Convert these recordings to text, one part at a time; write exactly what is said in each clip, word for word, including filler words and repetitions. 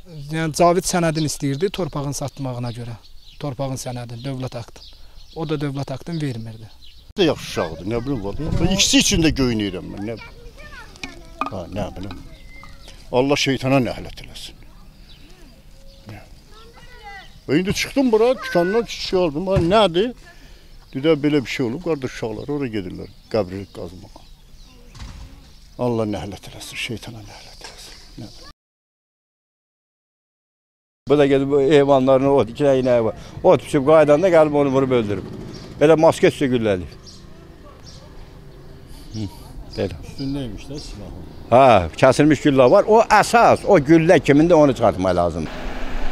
Yəni Cavid sənədini istəyirdi torpağın satmağına görə. Torpağın sənədini, dövlət aktını. O da dövlət aktını vermirdi. Yaxşı uşaqdır, nə bilim var. İkisi üçün də göynəyirəm mən, nə bilim. Ha, nə bilim. Allah şeytana nəhlət eləsin. İndi çıxdım bura, dükandan şey aldım. Nədir? Dedə belə bir şey olub, qardaş uşaqlar oraya gedirlər, qəbri qazmağa. Allah nəhlət eləsin, şeytana nəhlət eləsin. Nə bilim. Bu da gedib heyvanlarını ot, iki dənə inəyi var. Ot biçib qaydanda gəlib onu vurub öldürüb. Belə maske üstə gülləliyib. Belə. Üstündəymiş də silahı. Ha, kəsilmiş güllə var. O əsas, o güllə kimindir onu çıxartmaq lazımdır.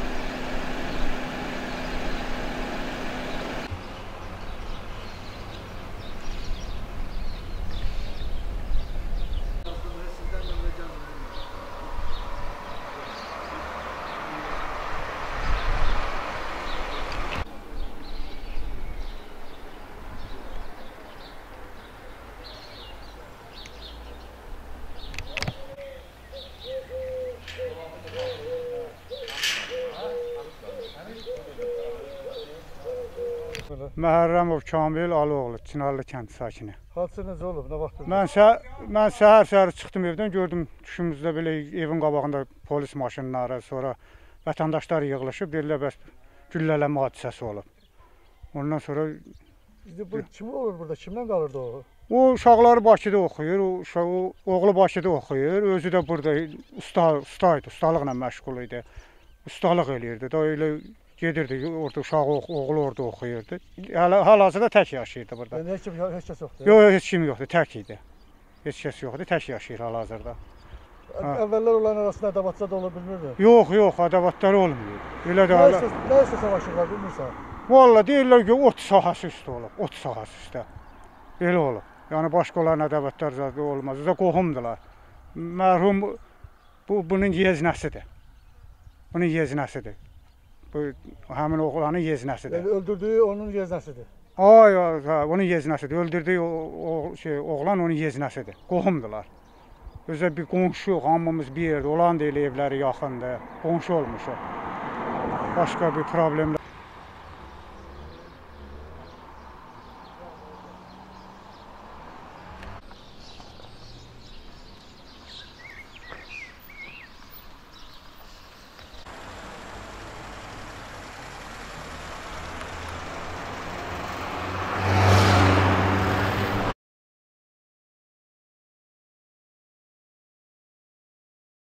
Məhərrəmov Kamil Alıoğlu, Çınarlı kəndi sakini. Hadisə necə olub, nə vaxt? Mən, sə mən səhər-səhər çıxdım evdən, gördüm düşümüzdə belə evin qabağında polis maşınları, sonra vətəndaşlar yığılışıb, deyirlər bəs güllələmə hadisəsi olub. Ondan sonra... Bu kim olur burada, kimdən qalırdı o? O uşaqları Bakıda oxuyur, o, uşaq, o oğlu Bakıda oxuyur, özü də burada usta, ustaydı, ustalıqla məşğul idi, ustalıq eləyirdi da öyle... Gedirdi, orada uşağı, oğlu orada oxuyurdu. Hal-hazırda tək yaşayırdı burada. Yəni, heç, heç kəs yoxdur? Yox, heç kim yoxdur, tək idi. Heç kəs yoxdur, tək yaşayır hal-hazırda. Əvvəllər onların arasında ədəbatçılar da ola bilmirdi? Yox, yox, ədəbatları olmuyor. Elə də nə isə savaşırlar, bilmirsən? Valla deyirlər ki, ot sahəsi üstə olub, ot sahəsi üstə. Elə olub. Yəni, başqa olan ədəbatlar zaten olmaz. Bizə qohumdular. Mərhum bu, bunun yeznəsidir. Bunun yeznəsidir. Bu, həmin oğlanın yeznəsidir. Yəni, öldürdüyü onun yeznəsidir? Ay, ay, onun yeznəsidir. Öldürdüyü o, o, şey, oğlan onun yeznəsidir. Qohumdular. Özə bir qonşu yox, hamımız bir yerdə. Olan deyil evləri yaxındır. Qonşu olmuş o. Başqa bir problemlər.